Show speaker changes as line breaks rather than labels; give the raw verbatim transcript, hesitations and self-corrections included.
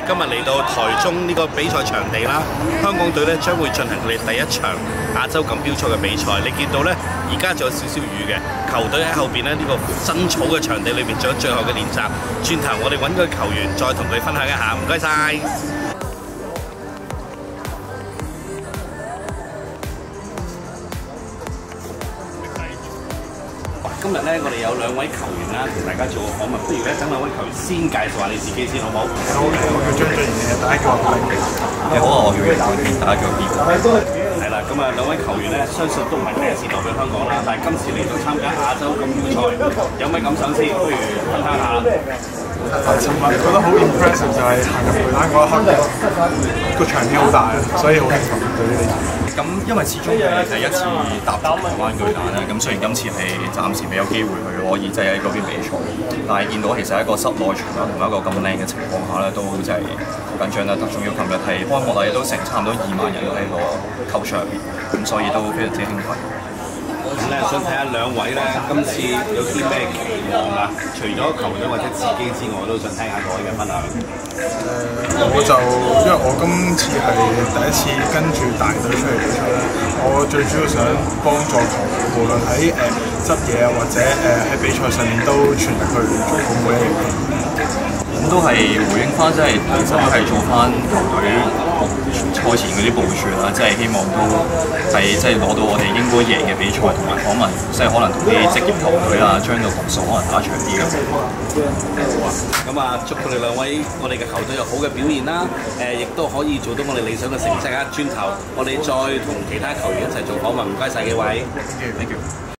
今日嚟到台中呢個比賽場地啦，香港隊咧將會進行佢哋第一場亞洲錦標賽嘅比賽。你見到咧，而家仲有少少雨嘅，球隊喺後邊咧呢個真草嘅場地裏邊做咗最後嘅練習。轉頭我哋揾個球員再同佢分享一下，唔該晒。今日咧，我哋有兩位球員啦，同大家做個訪問。不如咧，等兩位球員先介紹下你自己先，好唔好？
好，我叫張俊賢，大家叫我明。
你好啊，我叫葉冠傑，大家叫我 B。
係啦，咁啊兩位球員咧，相信都唔係第一次代表香港啦，但係今次嚟到參加亞洲錦標賽，有咩感想先？不如分享下啦。
尋日覺得好 impressive 就係行入梅蘭嗰一刻，個場面好大啊，所以好興奮對呢啲。
咁因為始終係第一次踏足台灣巨蛋啦，咁雖然今次係暫時未有機會去可以即係喺嗰邊比賽，但係見到其實喺一個室內場啦，同一個咁靚嘅情況下咧，都真係好緊張啦。仲要琴日係開幕禮都成差唔多二萬人喺個球場入邊，咁所以都非常之興奮。
咁咧想睇下兩位咧，今次有啲咩期望啊？除咗球隊或者自己之外，我都想聽下各位嘅分享。
誒，我就因為我今次係第一次跟住大隊出嚟比賽咧，我最主要想幫助球隊，無論喺誒執嘢啊，或者誒喺比賽上面都全力去做好每一樣嘢。
咁都係回應翻，即係本身係做翻球隊賽前嗰啲部署啦，即係希望都係即係攞到我哋應該贏嘅比賽，同埋訪問，即係可能同啲職業球隊啊，將個局數可能打長啲咁。
好啊，咁啊，祝佢哋兩位我哋嘅球隊有好嘅表現啦，誒，亦都可以做到我哋理想嘅成績啊！轉頭我哋再同其他球員一齊做訪問，唔該晒幾位。
Thank you.